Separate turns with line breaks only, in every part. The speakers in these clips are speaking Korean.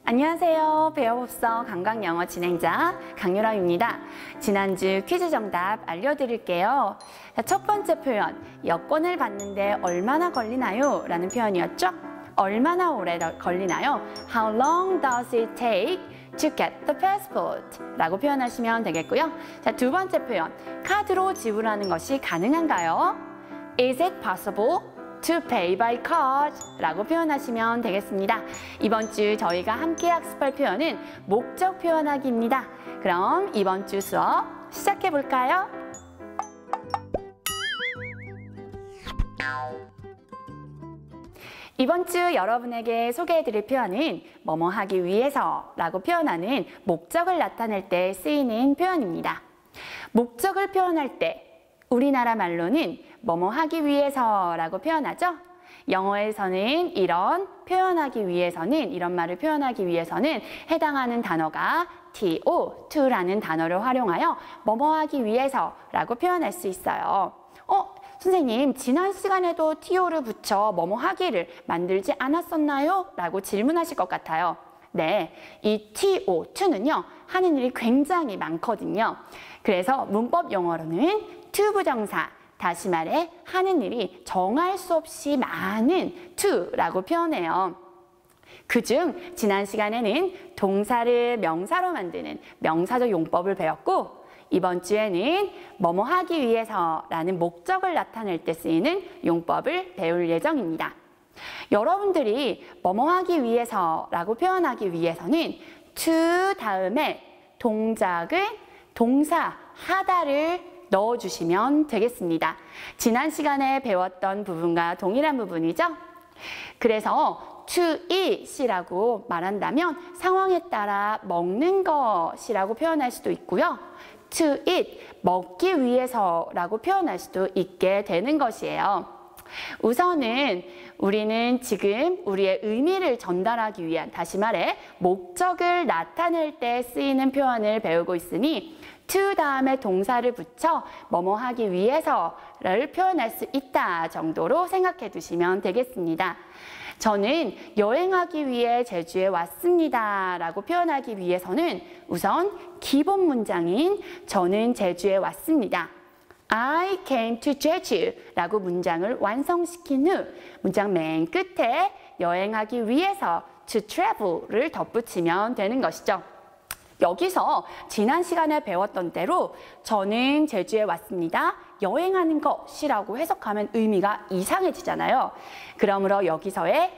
안녕하세요. 배워봅서 강강영어 진행자 강유라입니다. 지난주 퀴즈 정답 알려드릴게요. 첫 번째 표현, 여권을 받는데 얼마나 걸리나요? 라는 표현이었죠. 얼마나 오래 걸리나요? How long does it take to get the passport? 라고 표현하시면 되겠고요. 자, 두 번째 표현, 카드로 지불하는 것이 가능한가요? Is it possible to pay by card? 라고 표현하시면 되겠습니다. 이번 주 저희가 함께 학습할 표현은 목적 표현하기입니다. 그럼 이번 주 수업 시작해 볼까요? 이번 주 여러분에게 소개해 드릴 표현은 뭐뭐 하기 위해서 라고 표현하는 목적을 나타낼 때 쓰이는 표현입니다. 목적을 표현할 때 우리나라 말로는 뭐뭐 하기 위해서 라고 표현하죠. 영어에서는 이런 말을 표현하기 위해서는 해당하는 단어가 to라는 단어를 활용하여 뭐뭐 하기 위해서 라고 표현할 수 있어요. 선생님, 지난 시간에도 to를 붙여 뭐뭐 하기를 만들지 않았었나요? 라고 질문하실 것 같아요. 네, 이 to는요, 하는 일이 굉장히 많거든요. 그래서 문법 영어로는 to 부정사, 다시 말해 하는 일이 정할 수 없이 많은 to라고 표현해요. 그중 지난 시간에는 동사를 명사로 만드는 명사적 용법을 배웠고, 이번 주에는 뭐뭐 하기 위해서라는 목적을 나타낼 때 쓰이는 용법을 배울 예정입니다. 여러분들이 뭐뭐 하기 위해서라고 표현하기 위해서는 to 다음에 동작을 동사 하다를 넣어주시면 되겠습니다. 지난 시간에 배웠던 부분과 동일한 부분이죠. 그래서 to eat이라고 말한다면 상황에 따라 먹는 것이라고 표현할 수도 있고요. to eat, 먹기 위해서라고 표현할 수도 있게 되는 것이에요. 우선은 우리는 지금 우리의 의미를 전달하기 위한, 다시 말해 목적을 나타낼 때 쓰이는 표현을 배우고 있으니 to 다음에 동사를 붙여 뭐뭐 하기 위해서를 표현할 수 있다 정도로 생각해 두시면 되겠습니다. 저는 여행하기 위해 제주에 왔습니다 라고 표현하기 위해서는 우선 기본 문장인 저는 제주에 왔습니다. I came to Jeju 라고 문장을 완성시킨 후 문장 맨 끝에 여행하기 위해서 to travel을 덧붙이면 되는 것이죠. 여기서 지난 시간에 배웠던 대로 저는 제주에 왔습니다. 여행하는 것이라고 해석하면 의미가 이상해지잖아요. 그러므로 여기서의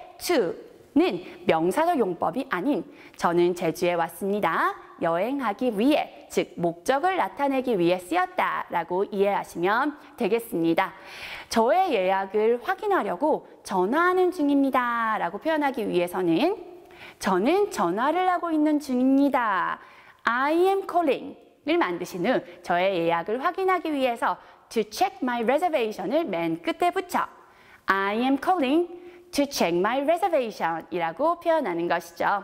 to는 명사적 용법이 아닌 저는 제주에 왔습니다. 여행하기 위해, 즉 목적을 나타내기 위해 쓰였다라고 이해하시면 되겠습니다. 저의 예약을 확인하려고 전화하는 중입니다 라고 표현하기 위해서는 저는 전화를 하고 있는 중입니다. I am calling 을 만드신 후 저의 예약을 확인하기 위해서 to check my reservation을 맨 끝에 붙여 I am calling to check my reservation 이라고 표현하는 것이죠.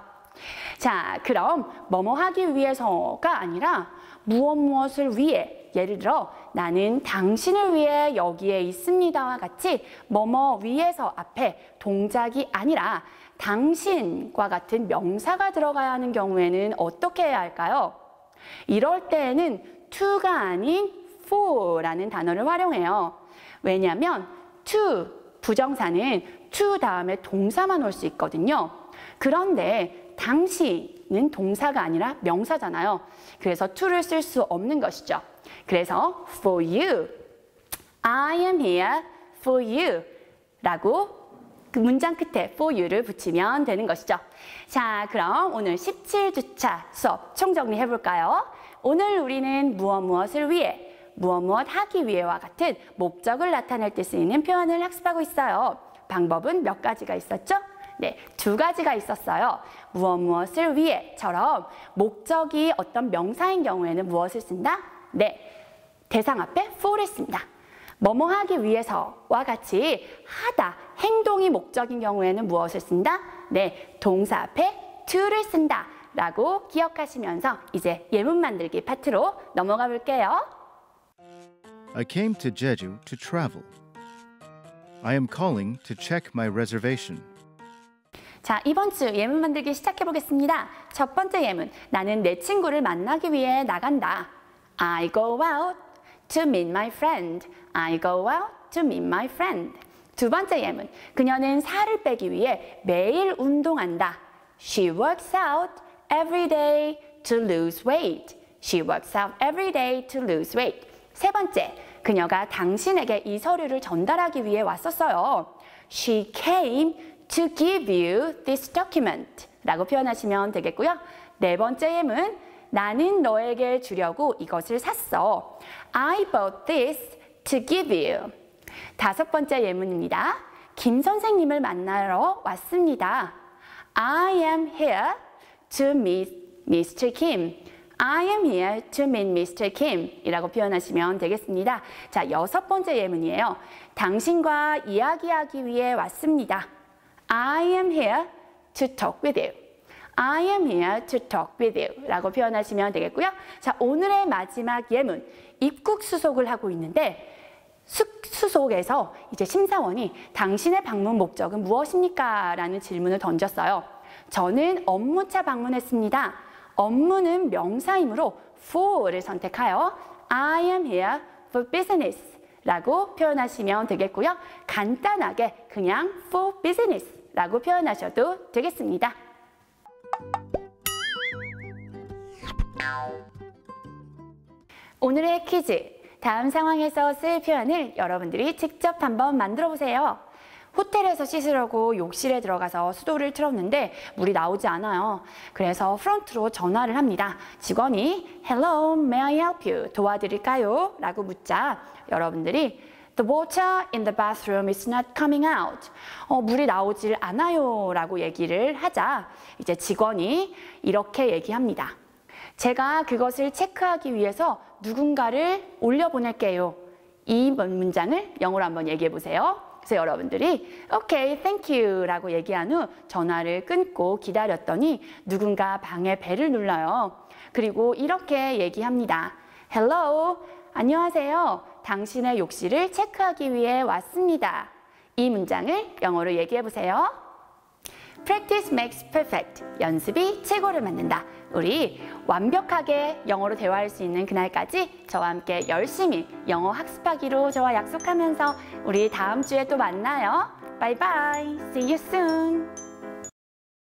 자, 그럼 뭐뭐 하기 위해서가 아니라 무엇을 위해, 예를 들어 나는 당신을 위해 여기에 있습니다와 같이 뭐뭐 위해서 앞에 동작이 아니라 당신과 같은 명사가 들어가야 하는 경우에는 어떻게 해야 할까요? 이럴 때에는 to가 아닌 for라는 단어를 활용해요. 왜냐하면 to, 부정사는 to 다음에 동사만 올 수 있거든요. 그런데 당신은 동사가 아니라 명사잖아요. 그래서 to를 쓸 수 없는 것이죠. 그래서 for you, I am here for you 라고 그 문장 끝에 for you를 붙이면 되는 것이죠. 자, 그럼 오늘 17주차 수업 총정리해 볼까요? 오늘 우리는 무엇을 위해, 무엇 하기 위해와 같은 목적을 나타낼 때 쓰이는 표현을 학습하고 있어요. 방법은 몇 가지가 있었죠? 네, 두 가지가 있었어요. 무엇을 위해처럼 목적이 어떤 명사인 경우에는 무엇을 쓴다? 네, 대상 앞에 for를 씁니다. 뭐뭐 하기 위해서와 같이 하다, 행동이 목적인 경우에는 무엇을 쓴다? 네, 동사 앞에 to를 쓴다 라고 기억하시면서 이제 예문 만들기 파트로 넘어가 볼게요.
I came to Jeju to travel. I am calling to check my reservation.
자, 이번 주 예문 만들기 시작해 보겠습니다. 첫 번째 예문, 나는 내 친구를 만나기 위해 나간다. I go out to meet my friend. I go out to meet my friend. 두 번째 예문, 그녀는 살을 빼기 위해 매일 운동한다. She works out every day to lose weight. She works out every day to lose weight. 세 번째, 그녀가 당신에게 이 서류를 전달하기 위해 왔었어요. She came to give you this document 라고 표현하시면 되겠고요. 네 번째 예문, 나는 너에게 주려고 이것을 샀어. I bought this to give you. 다섯 번째 예문입니다. 김 선생님을 만나러 왔습니다. I am here to meet Mr. Kim. I am here to meet Mr. Kim 이라고 표현하시면 되겠습니다. 자, 여섯 번째 예문이에요. 당신과 이야기하기 위해 왔습니다. I am here to talk with you. I am here to talk with you 라고 표현하시면 되겠고요. 자, 오늘의 마지막 예문, 입국 수속을 하고 있는데 수속에서 이제 심사원이 당신의 방문 목적은 무엇입니까? 라는 질문을 던졌어요. 저는 업무차 방문했습니다. 업무는 명사이므로 for를 선택하여 I am here for business 라고 표현하시면 되겠고요. 간단하게 그냥 for business 라고 표현하셔도 되겠습니다. 오늘의 퀴즈, 다음 상황에서 쓸 표현을 여러분들이 직접 한번 만들어 보세요. 호텔에서 씻으려고 욕실에 들어가서 수도를 틀었는데 물이 나오지 않아요. 그래서 프론트로 전화를 합니다. 직원이 Hello, may I help you? 도와드릴까요? 라고 묻자 여러분들이 The water in the bathroom is not coming out. 물이 나오질 않아요 라고 얘기를 하자 이제 직원이 이렇게 얘기합니다. 제가 그것을 체크하기 위해서 누군가를 올려보낼게요. 이 문장을 영어로 한번 얘기해 보세요. 그래서 여러분들이 Okay, thank you 라고 얘기한 후 전화를 끊고 기다렸더니 누군가 방에 벨을 눌러요. 그리고 이렇게 얘기합니다. Hello, 안녕하세요. 당신의 욕실을 체크하기 위해 왔습니다. 이 문장을 영어로 얘기해 보세요. Practice makes perfect. 연습이 최고를 만든다. 우리 완벽하게 영어로 대화할 수 있는 그날까지 저와 함께 열심히 영어 학습하기로 저와 약속하면서 우리 다음 주에 또 만나요. Bye bye. See you soon.